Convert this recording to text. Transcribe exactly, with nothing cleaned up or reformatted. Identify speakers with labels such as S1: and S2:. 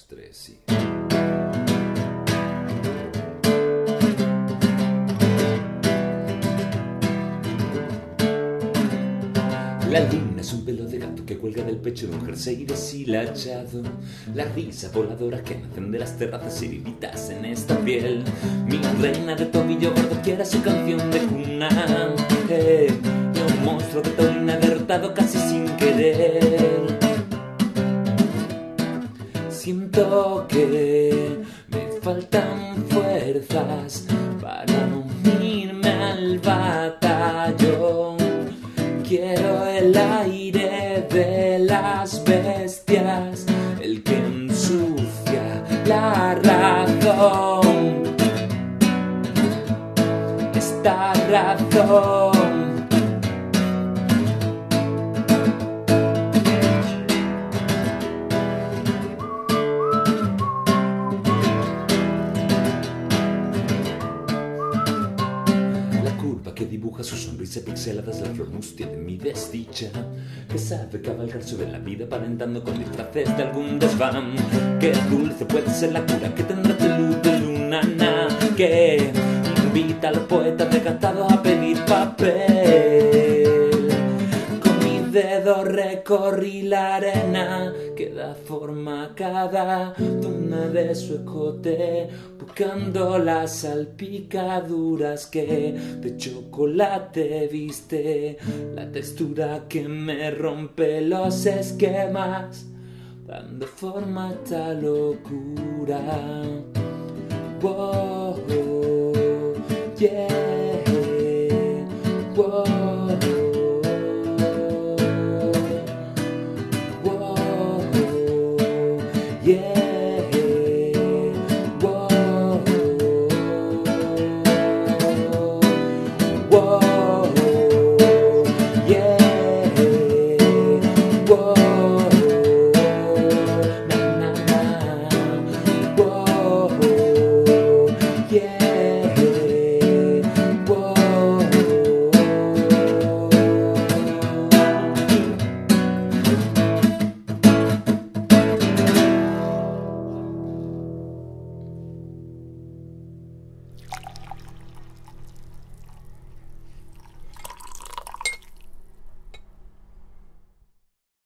S1: tres, sí. La luna es un pelo de gato que cuelga del pecho de un jersey deshilachado. La risa voladora que nacen de las terrazas heriditas en esta piel. Mi reina de tobillo gordo quiere su canción de cuna. Eh, y un monstruo de taurina derrotado casi sin querer. Siento que me faltan fuerzas para unirme al batallón. Quiero el aire de las bestias, el que ensucia la razón. Esta razón. Que dibuja su sonrisa pixelada es la flor mustia de mi desdicha, que sabe cabalgar sobre la vida aparentando con disfraces de algún desván. Qué dulce puede ser la cura que tendrá tu luz de luna, na, que invita a los poetas decantados a pedir papel. Con mis dedos recorrí la arena que da forma a cada duna de su escote, buscando las salpicaduras que de chocolate viste, la textura que me rompe los esquemas, dando forma a esta locura. Wow.